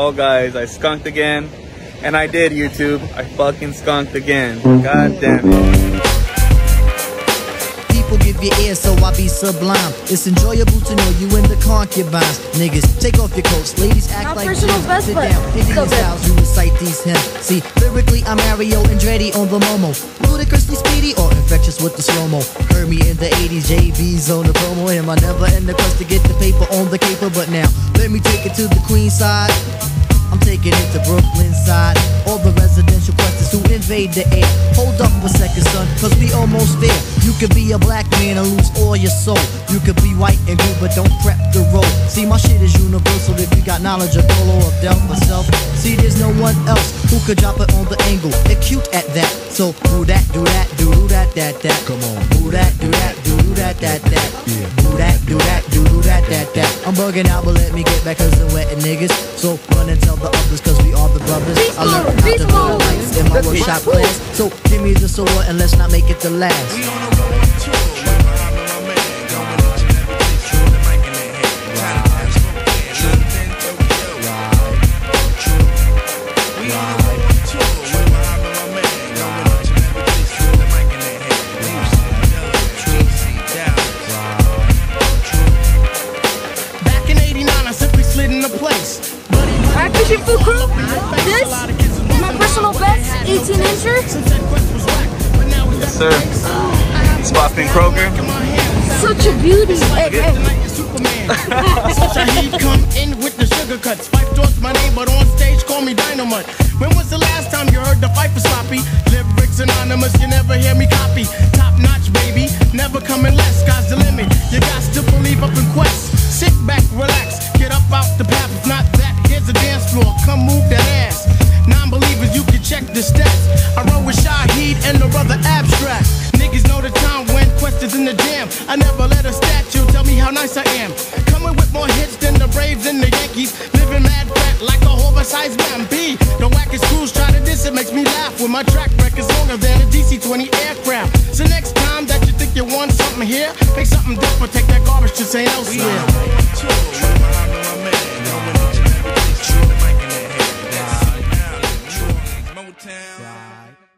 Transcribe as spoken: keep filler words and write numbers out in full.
Well, guys, I skunked again. And I did, YouTube. I fucking skunked again. God damn it. People give you ear, so I be sublime. It's enjoyable to know you in the concubines. Niggas, take off your coats. Ladies, act Not like personal kings. best Sit friend. down. Indian styles, you recite these hymns. See, lyrically, I'm Mario Andretti on the Momo. Ludicrously speedy or infectious with the slow-mo. Heard me in the eighties, J V's on the promo. Him, I never in the quest to get the paper on the caper. But now, let me take it to the queen side. I'm taking it to Brooklyn side. All the residential questions who invade the air. Hold up a second, son, cause we almost there. You could be a black man and lose all your soul. You could be white and good, but don't prep the road. See, my shit is universal if you got knowledge of Dolo or Del myself. See, there's no one else who could drop it on the angle. They're cute at that. So do that, do that, do do that, that, that. Come on. Do that, do that, do do that, that, that. Yeah. Do that, do that, do do that, that, that. I'm bugging out, but let me get back cause I'm wetting niggas. So run and tell the others cause we are the brothers. I learned how to build lights in my workshop class. So give me the sword and let's not make it the last. We on the road to right behind my man, going each and every place, throw the mic in their hand, try to pass smoke, London, Tokyo. We on the road to right behind my man, going each and every place, throw the mic in their hand, D C, Dallas. Back in eighty-nine, I simply slid into place. Alright, Fishing Food Crew, this is my personal best eighteen incher. Yes, sir. Spot Pink Kroger. Such a beauty. Hey, hey. He'd come in with the sugar cuts. Fife thoughts my name, but on stage call me Dynamite. When was the last time you heard the fight for sloppy? Lyrics anonymous, you never hear me copy. Top notch, baby, never coming less. Sky's the limit. You got to believe up in quest. Sit back, relax, get up out the path. If not that, here's a dance floor. Come move that ass. Non-believers, you can check the stats. I roll with Shaheed and the brother Abstract. Niggas know the time when questions in the jam. I never let a statue tell me how nice I am. Coming with more hits than the Braves and the Yankees. Living mad fat like a oversized man. B, the wackest crews try to diss it, makes me laugh. When my track record's longer than a D C twenty aircraft. So next time that you think you want something here, make something different, take that garbage to Saint Elsewhere. Right behind my man, going each and every place, throw the mic in their hand, Motown.